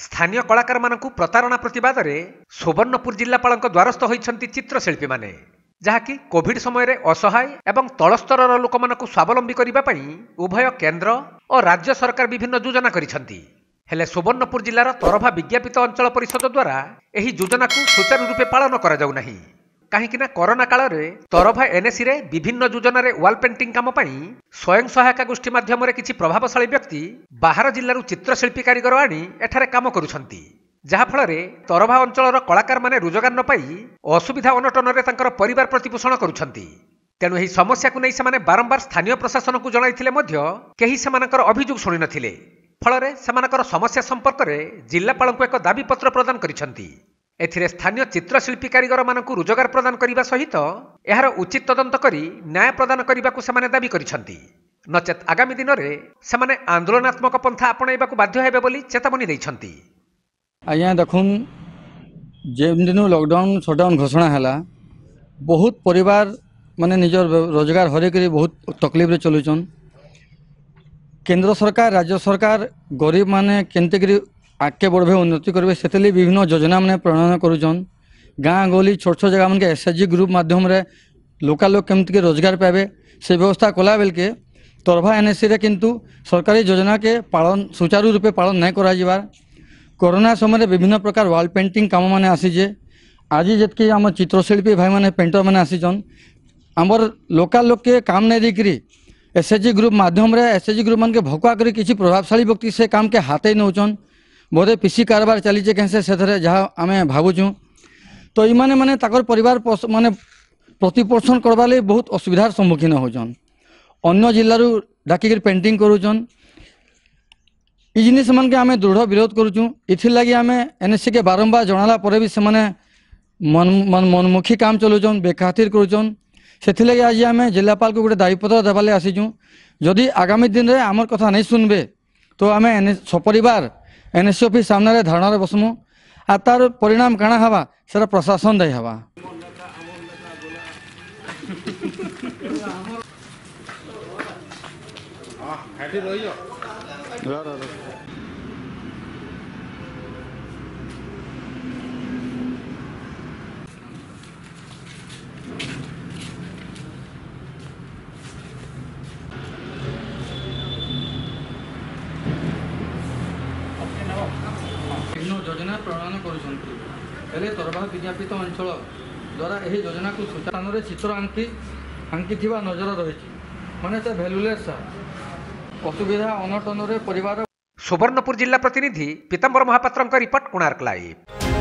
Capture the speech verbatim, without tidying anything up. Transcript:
स्थानीय कलाकार मानकु प्रतारणा प्रतिवाद रे सुवर्णपुर जिलापाल द्वारस्थ होइछंती चित्रशिल्पी माने, जहाँकि कोविड समय रे असहाय एवं तलस्तर लोक मानकु स्वावलंबी करिबा पई उभय केंद्र और राज्य सरकार विभिन्न योजना करिछंती। हेले सुवर्णपुर जिलार तरभा विज्ञापित अंचल परिषद द्वारा एही योजना को सुचारू रूपे पालन करा जाउ नाही। काहेकिना कोरोना काल रे तरभा एनएसी रे विभिन्न योजना रे वाल पेंटिंग काम पई स्वयं सहायता गोष्ठी माध्यम रे किछि प्रभावशाली व्यक्ति बाहर जिल्लारू चित्रशिल्पी कारीगर आनी एठारे काम करुछंती, जहा फल रे तरभा अंचलर कलाकार माने रोजगार न पाई असुविधा अनटन रे तांकर परिवार प्रतिपोषण करुछंती। तेणु एही समस्या को नै सेमाने बारंबार स्थानीय प्रशासन को जणाइथिले मध्य केही सेमानकर अभियोग शुणी नथिले। फल रे सेमानकर समस्या संपर्क रे जिल्लापाल को एक दाबी पत्र प्रदान करिछंती। एथिरे स्थानीय चित्रशिल्पी कारीगर मानकु रोजगार प्रदान करिबा सहित एहार उचित तदंत करी न्याय प्रदान करिबाकु सेमाने दाबी करिछंती। नचेत आगामी दिन रे सेमाने आंदोलनात्मक पंथा आपणाइबाकु बाध्य हेबे बोली चेतावनी दैछंती। आज्ञा देखुन जेन दिनु लॉकडाउन शटडाउन घोषणा हला बहुत परिवार माने निजर रोजगार हरेकरी बहुत तकलीफ रे चलुचन। केंद्र सरकार राज्य सरकार गरीब माने केनते आगे बढ़े उन्नति करेंगे से विभिन्न योजना मैंने प्रणयन करुचन। गाँ गली छोट छोट जगह मन एसएचजी ग्रुप माध्यम रे लोकल लोक केमती रोजगार पाए से व्यवस्था कला बेल के तरभा एनएससी रे किंतु सरकारी योजना के पालन सुचारू रूपे पालन नहीं करा जिबार। कोरोना समय विभिन्न प्रकार वाल पेंटिंग काम मैंने आसीजे। आज जितकी आम चित्रशिल्पी भाई मैंने पेंटर मैंने आसीचन आमर लोकल लोक के काम नहीं देकरी एसएचजी ग्रुप माध्यम रे एसएचजी ग्रुप मन के भकुआ करी किसी प्रभावशाली व्यक्ति से काम के हाथे नौचन। बोधे पीसी कारबार चली कैसे से जहाँ आम भावुँ तो इमाने माने ताकर परिवार माने प्रतिपोषण करवा ले बहुत असुविधार सम्मुखीन होचन। अन्य जिल्लारू डाकिक पेंटिंग करुचन। इ जिनिस मन के आम दृढ़ विरोध करुचु। इथिर लगी आम एनएससी के बारंबार जनाला पर भी से मन मन मनमुखी काम चलुचन बेखातिर करुचन। से लगी आज आम जिलापाल को गोटे दायीपत्र देवाले आसीचु। जदि आगामी दिन में आमर कथा नहीं सुनबे तो आम एन सपरिवार एनएससी ऑफिस सामने धारणा बसमु आ तार परिणाम काना हवा सेरा प्रशासन दायी हवा। योजना प्रणयन कर तरभा विज्ञापित अंचल द्वारा यह योजना को स्थान में चित्र आंकी आंकी नजर रही माने भैलुलेस असुविधा अनटन परिवार। सुवर्णपुर जिला प्रतिनिधि पीताम्बर महापात्र रिपोर्ट कोणार्क लाइव।